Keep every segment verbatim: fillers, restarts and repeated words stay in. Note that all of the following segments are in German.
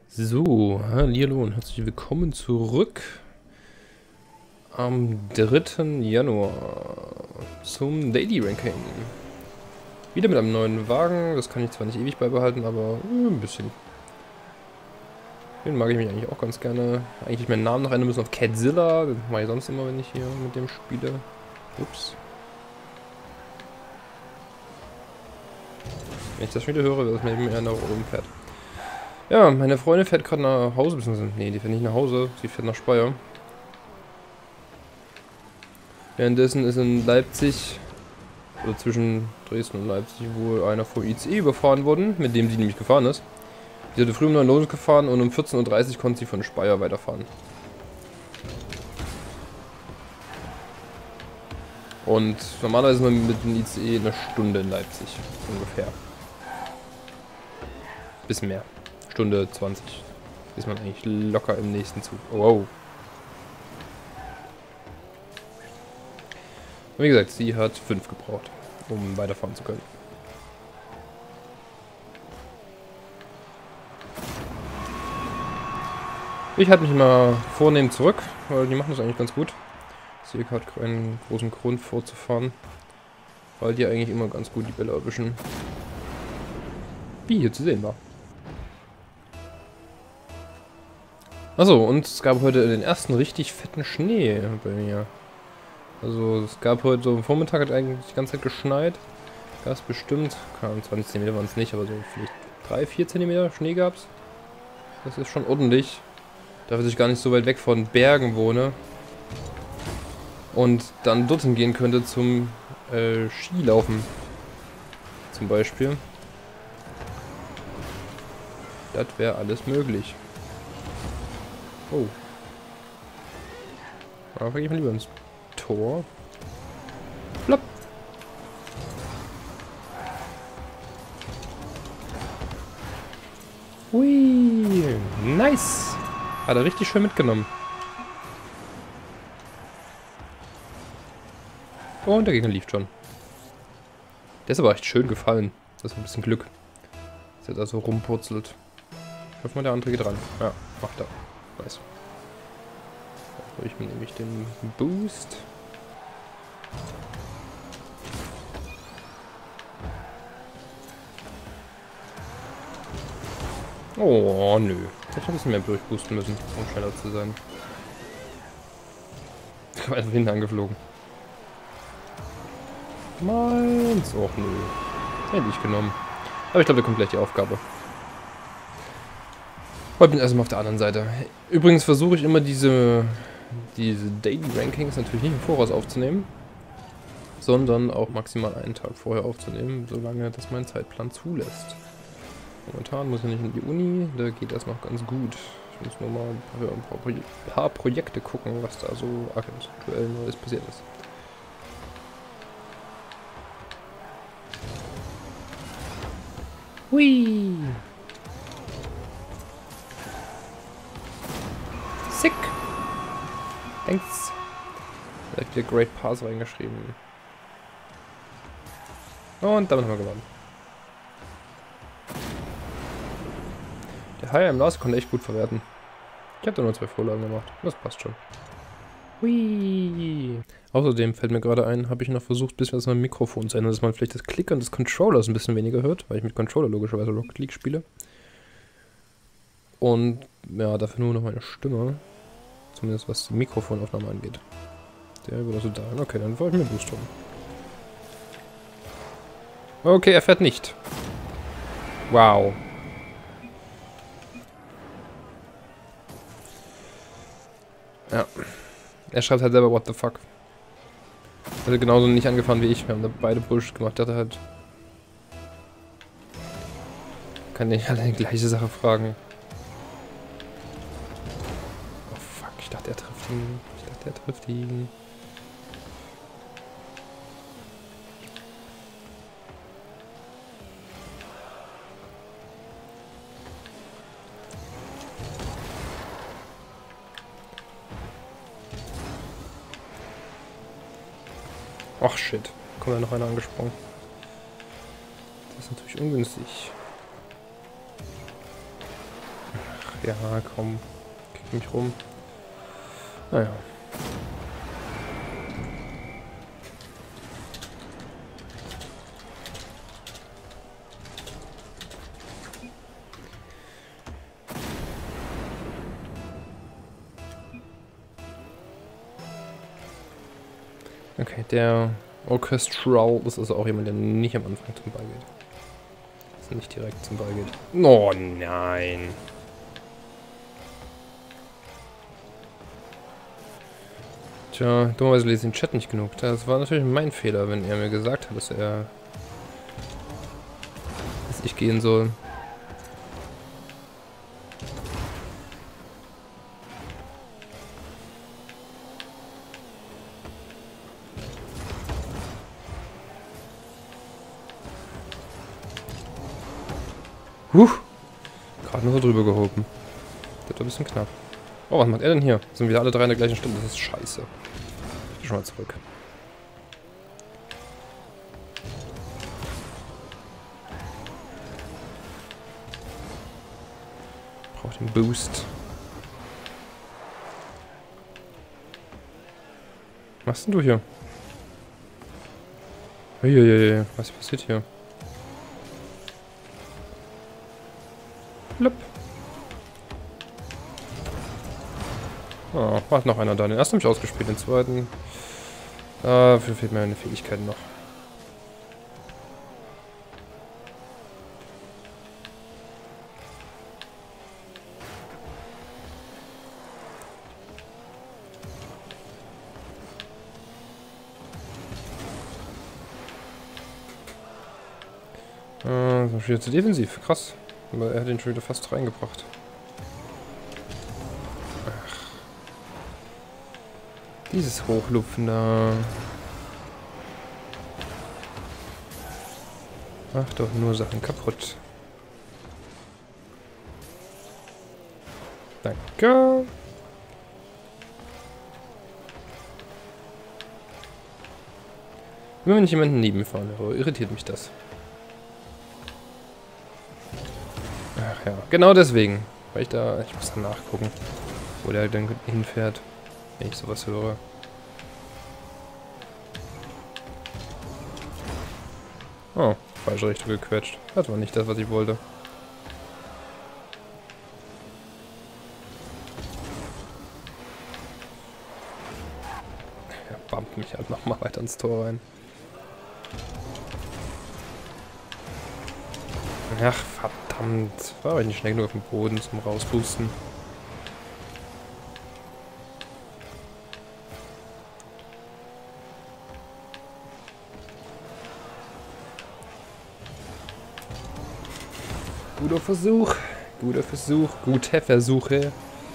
So, hallo und herzlich willkommen zurück am dritten Januar zum Daily Ranking. Wieder mit einem neuen Wagen, das kann ich zwar nicht ewig beibehalten, aber äh, ein bisschen. Den mag ich mich eigentlich auch ganz gerne. Eigentlich meinen Namen noch ändern müssen auf Catzilla, das mache ich sonst immer, wenn ich hier mit dem spiele. Ups. Wenn ich das schon wieder höre, dass man eben eher nach oben fährt. Ja, meine Freundin fährt gerade nach Hause, beziehungsweise, nee, die fährt nicht nach Hause, sie fährt nach Speyer. Währenddessen ist in Leipzig, oder zwischen Dresden und Leipzig, wohl einer vor I C E überfahren worden, mit dem sie nämlich gefahren ist. Sie hatte früh um neun Uhr losgefahren und um vierzehn Uhr dreißig konnte sie von Speyer weiterfahren. Und normalerweise ist man mit dem I C E eine Stunde in Leipzig, ungefähr. Bisschen mehr. Stunde zwanzig. Ist man eigentlich locker im nächsten Zug. Oh, wow. Und wie gesagt, sie hat fünf gebraucht, um weiterfahren zu können. Ich halte mich mal vornehm zurück, weil die machen das eigentlich ganz gut. Ich sehe gerade keinen großen Grund vorzufahren, weil die eigentlich immer ganz gut die Bälle erwischen. Wie hier zu sehen war. Achso, und es gab heute den ersten richtig fetten Schnee bei mir. Also es gab heute so am Vormittag, hat eigentlich die ganze Zeit geschneit. Gab es bestimmt, keine Ahnung, zwanzig Zentimeter waren es nicht, aber so vielleicht drei, vier Zentimeter Schnee gab es. Das ist schon ordentlich. Dafür, dass ich gar nicht so weit weg von Bergen wohne. Und dann dorthin gehen könnte zum äh, Skilaufen. Zum Beispiel. Das wäre alles möglich. Oh. Aber gehe ich mal lieber ins Tor. Plopp. Hui. Nice. Hat er richtig schön mitgenommen. Oh, und der Gegner lief schon. Der ist aber echt schön gefallen. Das ist ein bisschen Glück. Dass er da so rumpurzelt. Ich hoffe mal, der andere geht ran. Ja, macht er. Nice. Da ich mir nämlich den Boost. Oh, nö. Ich hätte ein bisschen mehr durchboosten müssen, um schneller zu sein. Ich habe einfach hinten angeflogen. Meins. Och, nö. Hätte ich genommen. Aber ich glaube, da kommt gleich die Aufgabe. Heute bin ich erstmal auf der anderen Seite. Übrigens versuche ich immer diese, diese Daily Rankings natürlich nicht im Voraus aufzunehmen, sondern auch maximal einen Tag vorher aufzunehmen, solange das mein Zeitplan zulässt. Momentan muss ich nicht in die Uni, da geht das noch ganz gut. Ich muss nur mal ein paar, Pro paar Projekte gucken, was da so aktuell Neues passiert ist. Hui! Sick! Thanks! Vielleicht wieder Great Pass reingeschrieben. Und damit haben wir gewonnen. Der High im Last konnte echt gut verwerten. Ich habe da nur zwei Vorlagen gemacht. Das passt schon. Hui. Außerdem fällt mir gerade ein, habe ich noch versucht, ein bisschen was mit meinem Mikrofon zu ändern, dass man vielleicht das Klickern des Controllers ein bisschen weniger hört, weil ich mit Controller logischerweise Rocket League spiele. Und ja, dafür nur noch meine Stimme. Zumindest was die Mikrofonaufnahme angeht. Der würde also da. Okay, dann wollte ich mir Boost holen. Okay, er fährt nicht. Wow. Ja. Er schreibt halt selber, what the fuck. Er hat genauso nicht angefahren wie ich. Wir haben da beide Bullshit gemacht. Der hat halt... Kann nicht alle die gleiche Sache fragen. Oh fuck, ich dachte, er trifft ihn. Ich dachte, er trifft ihn. Ach shit, kommt ja noch einer angesprungen. Das ist natürlich ungünstig. Ach, Ja, komm. Kick mich rum. Naja. Okay, der Orchestral ist also auch jemand, der nicht am Anfang zum Ball geht. Also nicht direkt zum Ball geht. Oh nein. Tja, dummerweise lese ich den Chat nicht genug. Das war natürlich mein Fehler, wenn er mir gesagt hat, dass er... dass ich gehen soll. Huh! Gerade nur so drüber gehoben. Das war ein bisschen knapp. Oh, was macht er denn hier? Sind wieder alle drei in der gleichen Stunde? Das ist scheiße. Ich geh schon mal zurück. Braucht den Boost. Was machst denn du hier? Uiuiui, was passiert hier? Blub. Oh, war noch einer da. Den ersten habe ich ausgespielt, den zweiten. Dafür fehlt mir eine Fähigkeit noch. Äh, so viel zu defensiv. Krass. Aber er hat ihn schon wieder fast reingebracht. Ach. Dieses Hochlupfen da. Macht doch nur Sachen kaputt. Danke. Immer wenn ich jemanden neben mir fahren höre, irritiert mich das. Ach ja, genau deswegen. Weil ich da, ich muss da nachgucken, wo der dann hinfährt, wenn ich sowas höre. Oh, falsche Richtung gequetscht. Das war nicht das, was ich wollte. Er bumpt mich halt nochmal weiter ins Tor rein. Ach, verdammt. War ich nicht schnell genug auf dem Boden zum Rausboosten. Guter Versuch. Guter Versuch. Gute Versuche.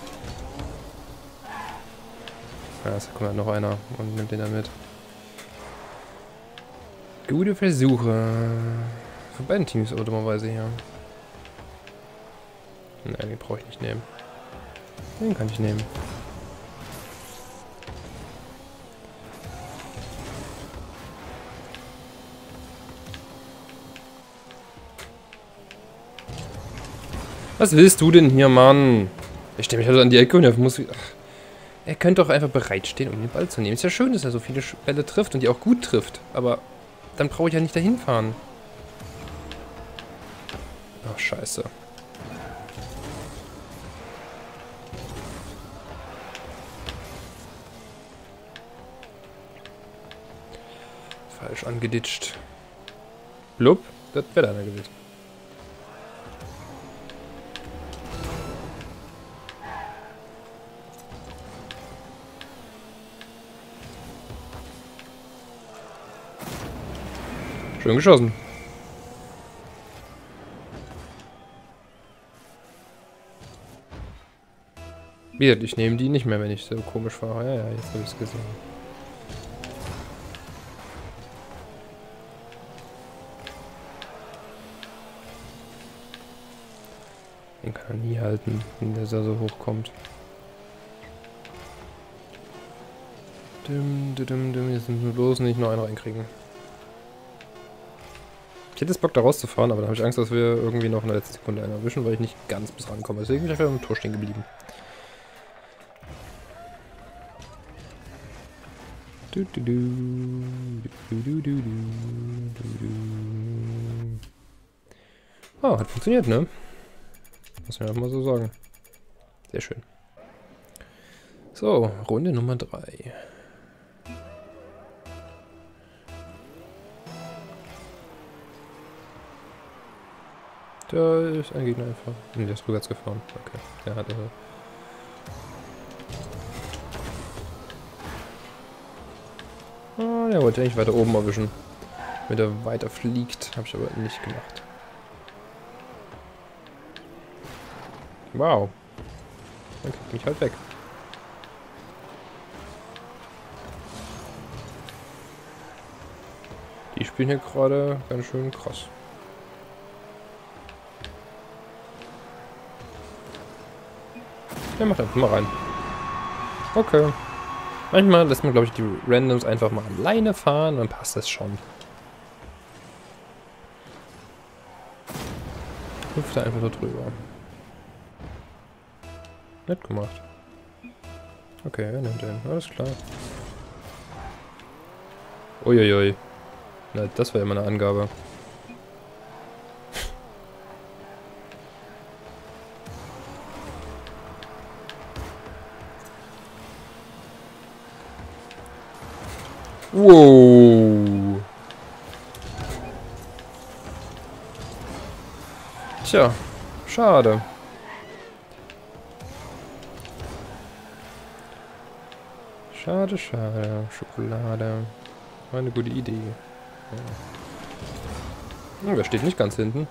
Ja, es kommt halt noch einer und nimmt den dann mit. Gute Versuche. Für beiden Teams aber dummerweise hier. Nein, den brauche ich nicht nehmen. Den kann ich nehmen. Was willst du denn hier, Mann? Ich stelle mich halt an die Ecke und er muss... Ach, er könnte doch einfach bereitstehen, um den Ball zu nehmen. Ist ja schön, dass er so viele Bälle trifft und die auch gut trifft. Aber dann brauche ich ja nicht dahin fahren. Ach, scheiße. Falsch angeditscht. Blub, das wäre einer gewesen. Schön geschossen. Wieder, ich nehme die nicht mehr, wenn ich so komisch fahre. Ja, ja, jetzt habe ich es gesehen. Den kann er nie halten, wenn der so hochkommt. Dim, dim, dim, jetzt müssen wir bloß nicht noch einen reinkriegen. Ich hätte jetzt Bock da rauszufahren, aber dann habe ich Angst, dass wir irgendwie noch in der letzten Sekunde einen erwischen, weil ich nicht ganz bis rankomme. Deswegen bin ich einfach im Tor stehen geblieben. Du, du, du, du, du, du, du, du. Oh, hat funktioniert, ne? Muss man einfach mal so sagen. Sehr schön. So, Runde Nummer drei. Da ist ein Gegner einfach. Ne, der ist rückwärts gefahren. Okay, der hat also. Ah, der wollte eigentlich weiter oben erwischen. Damit er weiter fliegt. Habe ich aber nicht gemacht. Wow. Dann kriegt mich halt weg. Die spielen hier gerade ganz schön krass. Ja, macht einfach mal rein. Okay. Manchmal lässt man, glaube ich, die Randoms einfach mal alleine fahren, dann passt das schon. Hüpft da einfach so drüber. Nett gemacht. Okay, er nimmt den. Alles klar. Uiuiui. Na, das war ja meine Angabe. Wow. Tja, schade. Schade, schade. Schokolade. War eine gute Idee. Ja. Hm, der steht nicht ganz hinten.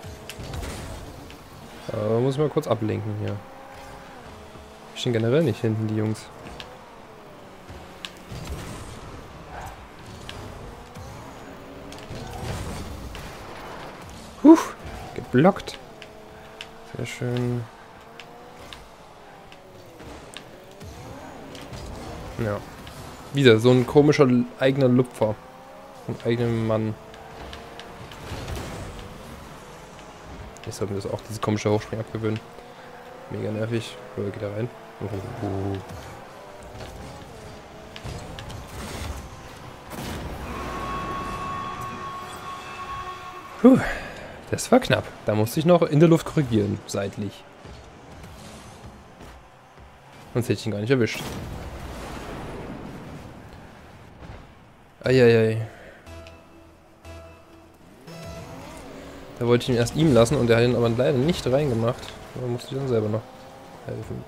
Aber muss ich mal kurz ablenken hier. Die stehen generell nicht hinten, die Jungs. Huh, geblockt. Sehr schön. Ja. Wieder so ein komischer eigener Lupfer. Ein eigener Mann. Ich sollte mir das auch, diese komische Hochspringen abgewöhnen. Mega nervig. Oder geht da rein? Oh. Puh. Das war knapp. Da musste ich noch in der Luft korrigieren. Seitlich. Sonst hätte ich ihn gar nicht erwischt. Eieiei. Da wollte ich ihn erst ihm lassen und er hat ihn aber leider nicht reingemacht. Da musste ich dann selber noch helfen.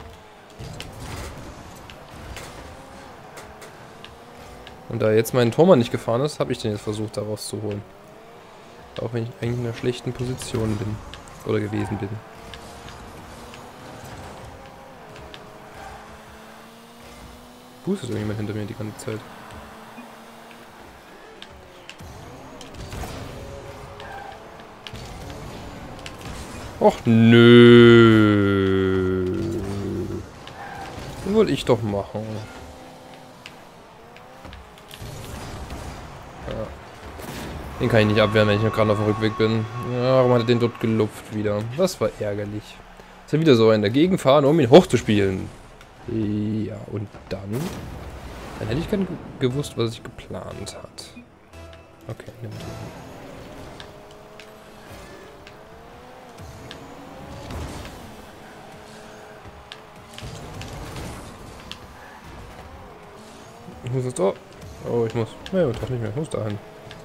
Und da jetzt mein Tormann nicht gefahren ist, habe ich den jetzt versucht, da rauszuholen. Auch wenn ich eigentlich in einer schlechten Position bin. Oder gewesen bin. Boostet irgendjemand hinter mir die ganze Zeit. Och nö. Das wollte ich doch machen. Ja. Den kann ich nicht abwehren, wenn ich noch gerade auf dem Rückweg bin. Ja, warum hat er den dort gelupft wieder? Das war ärgerlich. Ist ja wieder so ein dagegen fahren, um ihn hochzuspielen. Ja, und dann? Dann hätte ich gar nicht gewusst, was ich geplant hat. Okay, nimm den. Ich muss jetzt... Oh, oh ich muss... Nee, doch nicht mehr. Ich muss dahin.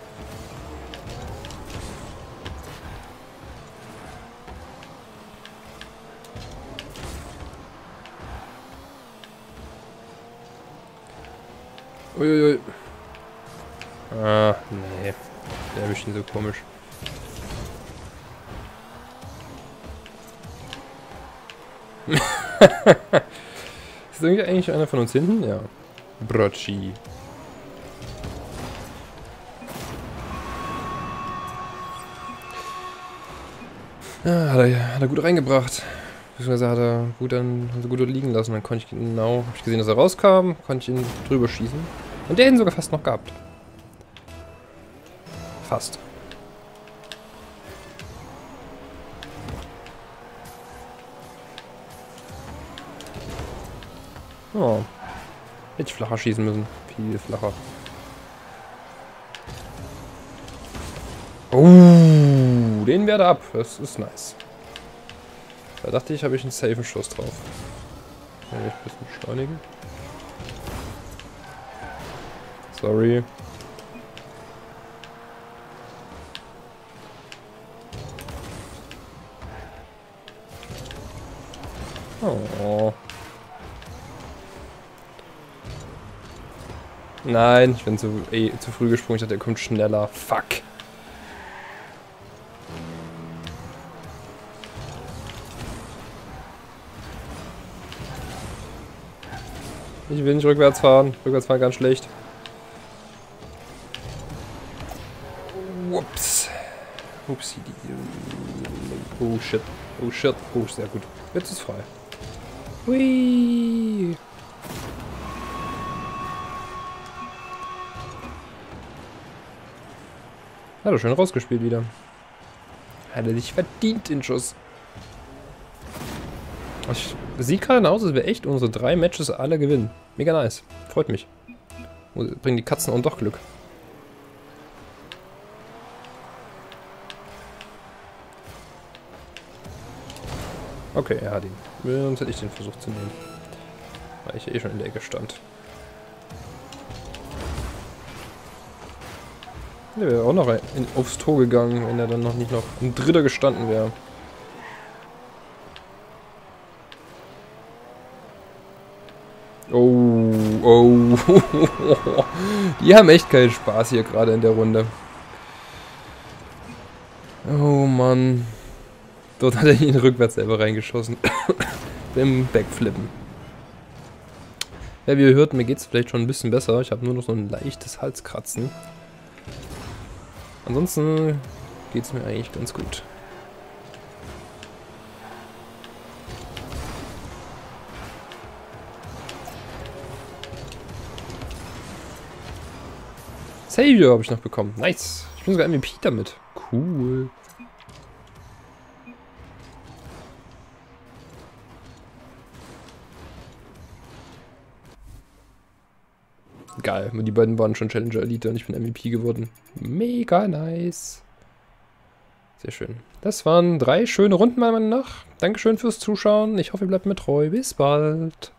Uiuiui. Ah, nee. Der erwischt ihn so komisch. Ist irgendwie eigentlich einer von uns hinten? Ja. Brocci. Ja, hat er, hat er gut reingebracht. Beziehungsweise hat er gut, dann, also gut liegen lassen. Dann konnte ich genau, habe ich gesehen, dass er rauskam, konnte ich ihn drüber schießen. Und der hätte ihn sogar fast noch gehabt. Fast. Oh. Hätte ich flacher schießen müssen. Viel flacher. Oh, den werde ab. Das ist nice. Da dachte ich, habe ich einen safen Schuss drauf. Kann ich ein bisschen beschleunigen. Sorry. Oh. Nein, ich bin zu, eh, zu früh gesprungen. Ich dachte, er kommt schneller. Fuck. Ich will nicht rückwärts fahren. Rückwärts fahren ganz schlecht. Ups. Upsi. Oh shit. Oh shit. Oh, sehr gut. Jetzt ist frei. Hui. Hat er schön rausgespielt wieder. Hat er sich verdient, den Schuss. Ich sieht gerade aus, als wäre echt unsere drei Matches alle gewinnen. Mega nice. Freut mich. Bringen die Katzen auch doch Glück. Okay, er hat ihn. Sonst hätte ich den versucht zu nehmen. Weil ich ja eh schon in der Ecke stand. Der wäre auch noch in, aufs Tor gegangen, wenn er dann noch nicht noch ein Dritter gestanden wäre. Oh, oh. Die haben echt keinen Spaß hier gerade in der Runde. Oh Mann. Dort hat er ihn rückwärts selber reingeschossen. Beim Backflippen. Ja, wie ihr hört, mir geht es vielleicht schon ein bisschen besser. Ich habe nur noch so ein leichtes Halskratzen. Ansonsten geht es mir eigentlich ganz gut. Savior habe ich noch bekommen. Nice. Ich bin sogar M V P damit. Cool. Geil. Die beiden waren schon Challenger Elite und ich bin M V P geworden. Mega nice. Sehr schön. Das waren drei schöne Runden meiner Meinung nach. Dankeschön fürs Zuschauen. Ich hoffe, ihr bleibt mir treu. Bis bald.